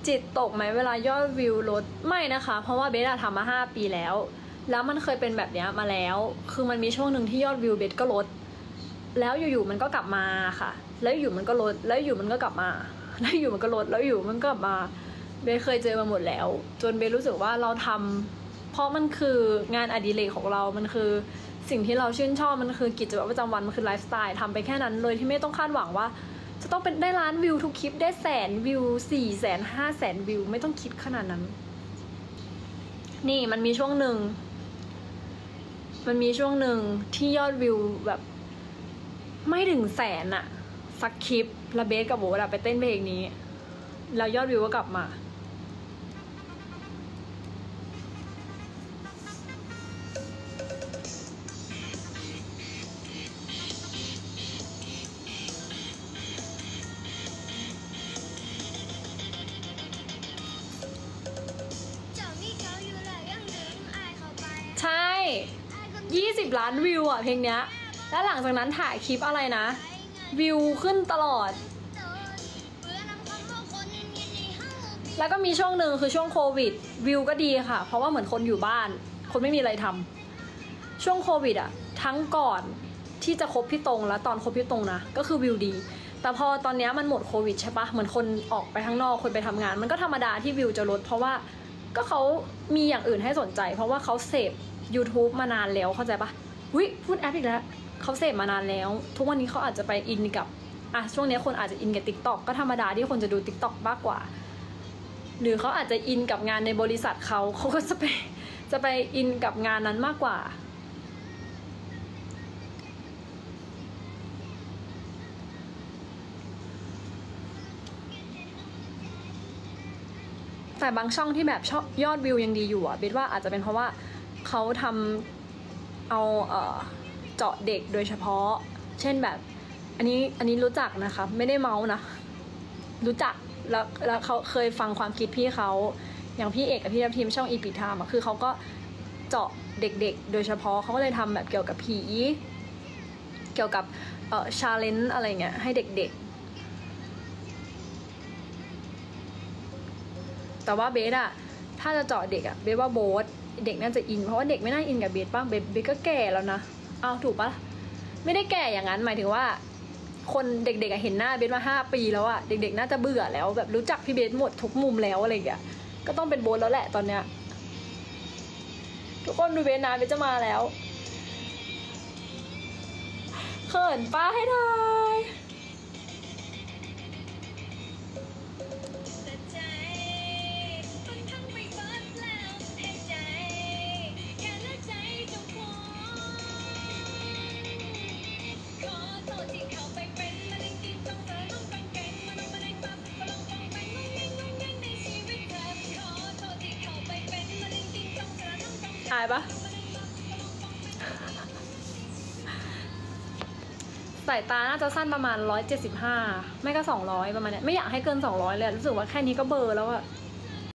จิตตกไหมเวลายอดวิวลดไม่นะคะเพราะว่าเบสทำมา5 ปีแล้วมันเคยเป็นแบบนี้มาแล้วคือมันมีช่วงหนึ่งที่ยอดวิวเบสก็ลดแล้วอยู่ๆมันก็กลับมาค่ะแล้วอยู่มันก็ลดแล้วอยู่มันก็กลับมาแล้วอยู่มันก็ลดแล้วอยู่มันก็กลับมาเบสเคยเจอมาหมดแล้วจนเบสรู้สึกว่าเราทำเพราะมันคืองานอดิเรกของเรามันคือสิ่งที่เราชื่นชอบมันคือกิจวัตรประจำวันมันคือไลฟ์สไตล์ทำไปแค่นั้นเลยที่ไม่ต้องคาดหวังว่าจะต้องเป็นได้ล้านวิวทุกคลิปได้100,000 วิว400,000 500,000 วิวไม่ต้องคิดขนาดนั้นนี่มันมีช่วงหนึ่งที่ยอดวิวแบบไม่ถึง100,000อะสักคลิปแล้วเบสกับโบดไปเต้นเพลงนี้แล้วยอดวิวก็กลับมาใช่20 ล้านวิวอะเพลงเนี้ยแล้วหลังจากนั้นถ่ายคลิปอะไรนะวิวขึ้นตลอดแล้วก็มีช่วงหนึ่งคือช่วงโควิดวิวก็ดีค่ะเพราะว่าเหมือนคนอยู่บ้านคนไม่มีอะไรทำช่วงโควิดอะทั้งก่อนที่จะคบพี่ตรงและตอนคบพี่ตรงนะก็คือวิวดีแต่พอตอนนี้มันหมดโควิดใช่ปะเหมือนคนออกไปข้างนอกคนไปทำงานมันก็ธรรมดาที่วิวจะลดเพราะว่าก็เขามีอย่างอื่นให้สนใจเพราะว่าเขาเสพ YouTube มานานแล้วเข้าใจปะอุ๊ยพูดแอปอีกแล้วเขาเสพมานานแล้วทุกวันนี้เขาอาจจะไปอินกับช่วงนี้คนอาจจะอินกับ TikTok ก็ธรรมดาที่คนจะดู TikTok มากกว่าหรือเขาอาจจะอินกับงานในบริษัทเขาก็จะไปอินกับงานนั้นมากกว่าแต่บางช่องที่แบบยอดวิวยังดีอยู่อะเบสว่าอาจจะเป็นเพราะว่าเขาทำเอาเจาะเด็กโดยเฉพาะเช่นแบบอันนี้รู้จักนะคะไม่ได้เมาส์นะรู้จักแล้วเขาเคยฟังความคิดพี่เขาอย่างพี่เอกกับพี่ทัพทีมช่องอีพิทามอะคือเขาก็เจาะเด็กๆโดยเฉพาะเขาก็เลยทำแบบเกี่ยวกับผีเกี่ยวกับชาเลนจ์อะไรเงี้ยให้เด็กๆแต่ว่าเบสอะถ้าจะเจาะเด็กอะเบสว่าโบ๊ทเด็กน่าจะอินเพราะว่าเด็กไม่น่าอินกับเบสป่ะเบสก็แก่แล้วนะถูกปะไม่ได้แก่อย่างนั้นหมายถึงว่าคนเด็กๆเห็นหน้าเบสมา5 ปีแล้วอะเด็กๆน่าจะเบื่อแล้วแบบรู้จักพี่เบสหมดทุกมุมแล้วอะไรอย่างเงี้ยก็ต้องเป็นโบ๊ทแล้วแหละตอนเนี้ยทุกคนดูเบสนะเบสจะมาแล้วเขินป้าให้ทายอายปะสายตาน่าจะสั้นประมาณ175ไม่ก็200ประมาณเนี้ยไม่อยากให้เกิน200เลยรู้สึกว่าแค่นี้ก็เบลอแล้วอะ